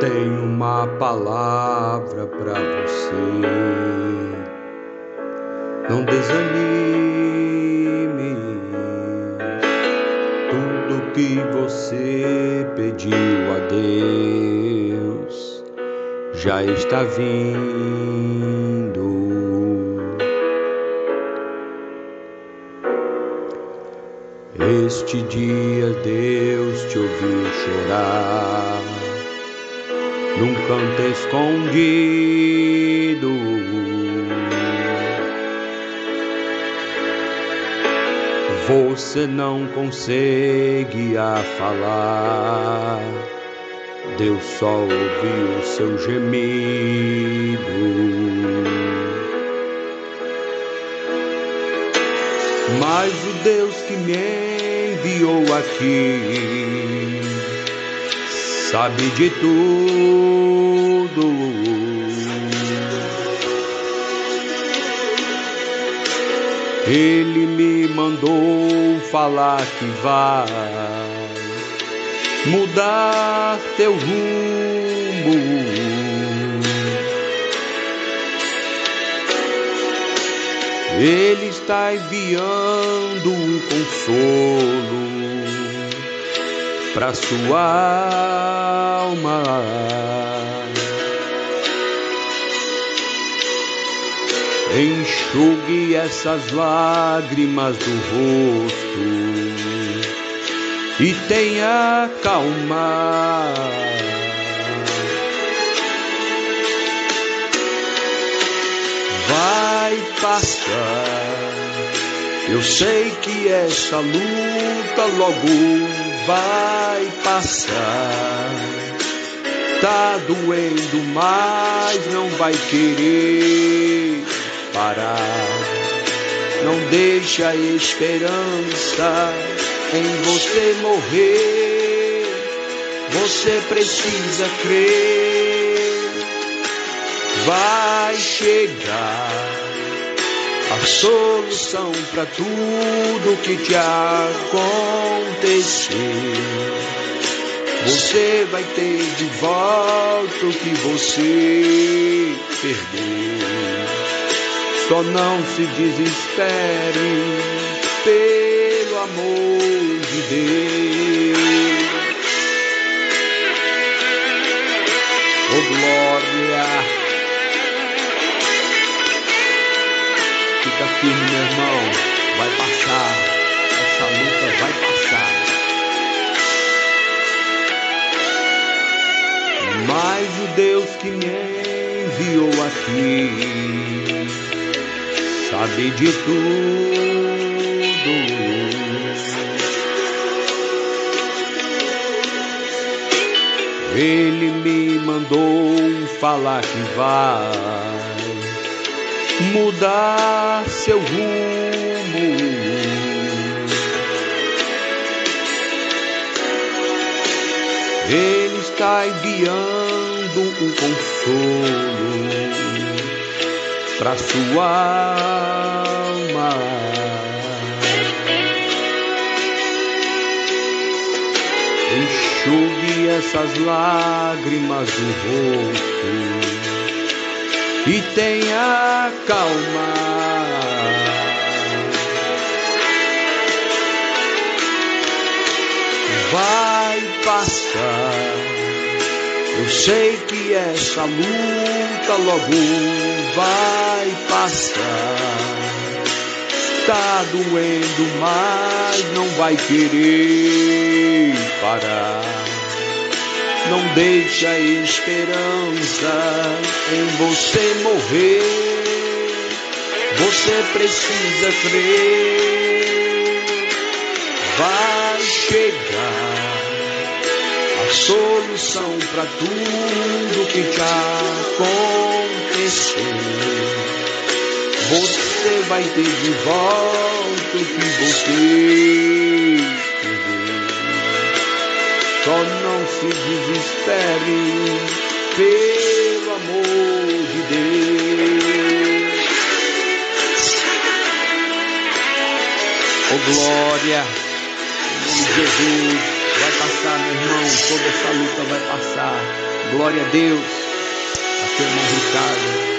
Tenho uma palavra para você. Não desanime. Tudo que você pediu a Deus já está vindo. Este dia Deus te ouviu chorar num canto escondido. Você não consegue falar, Deus só ouviu o seu gemido. Mas o Deus que me enviou aqui sabe de tudo. Ele me mandou falar que vai mudar teu rumo. Ele está enviando um consolo para sua alma. Enxugue essas lágrimas do rosto e tenha calma. Vai passar. Eu sei que essa luta logo vai passar. Tá doendo, mas não vai querer parar. Não deixa a esperança em você morrer. Você precisa crer. Vai chegar a solução para tudo que te acontecer. Você vai ter de volta o que você perdeu. Só não se desespere, pelo amor de Deus. Oh glória! Fica firme, meu irmão, vai passar, essa luta vai passar. Mas o Deus que me enviou aqui sabe de tudo. Ele me mandou falar que vai mudar seu rumo. Ele está enviando um consolo para sua alma. Enxugue essas lágrimas do rosto e tenha calma. Vai passar. Eu sei que essa luta logo vai passar. Tá doendo, mas não vai querer parar. Não deixa a esperança em você morrer. Você precisa crer. Vai chegar a solução para tudo que te acontecer. Você vai ter de volta o que você perdeu. Só não se desespere, pelo amor de Deus. Oh glória, em nome de Jesus, vai passar, meu irmão, toda essa luta vai passar. Glória a Deus. Aqui é o irmão Ricardo.